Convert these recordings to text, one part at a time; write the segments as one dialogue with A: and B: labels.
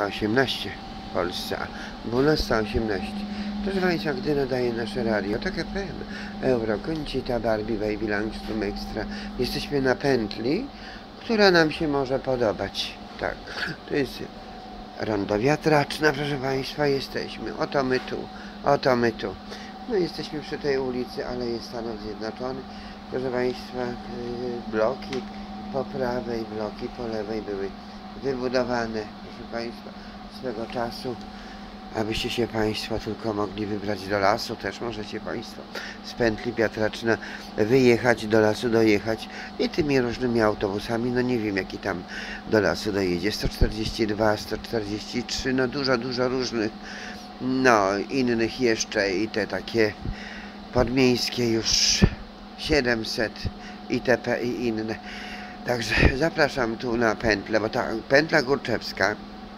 A: 18 w Polsce, a 12:18. Proszę Państwa, gdy nadaje nasze radio, tak FM, Euro, Koncita, Barbie, Baby, Langstroth Extra, jesteśmy na pętli, która nam się może podobać. Tak, to jest rondo wiatraczna, proszę Państwa, jesteśmy. Oto my tu. No jesteśmy przy tej ulicy, ale jest Stanów Zjednoczonych. Proszę Państwa, bloki po prawej, bloki po lewej były wybudowane, proszę Państwa, swego czasu, abyście się Państwo tylko mogli wybrać do lasu. Też możecie Państwo z pętli wiatraczna wyjechać, do lasu dojechać i tymi różnymi autobusami, no nie wiem jaki tam do lasu dojedzie, 142, 143, no dużo różnych, no innych jeszcze i te takie podmiejskie już 700 itp. i inne. Także zapraszam tu na pętlę, bo ta pętla Górczewska,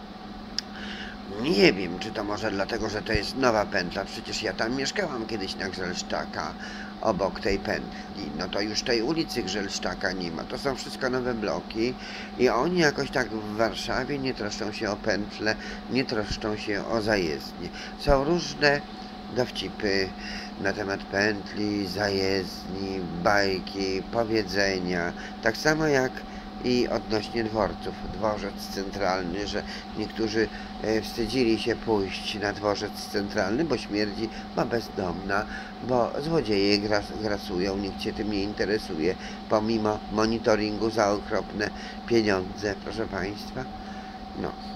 A: nie wiem, czy to może dlatego, że to jest nowa pętla, przecież ja tam mieszkałam kiedyś na Grzelszczaka, obok tej pętli, no to już tej ulicy Grzelszczaka nie ma, to są wszystko nowe bloki i oni jakoś tak w Warszawie nie troszczą się o pętle, nie troszczą się o zajezdnie. Są różne dowcipy na temat pętli, zajezdni, bajki, powiedzenia, tak samo jak i odnośnie dworców. Dworzec centralny, że niektórzy wstydzili się pójść na dworzec centralny, bo śmierdzi, bo bezdomna, bo złodzieje grasują, nikt się tym nie interesuje, pomimo monitoringu za okropne pieniądze, proszę Państwa. No.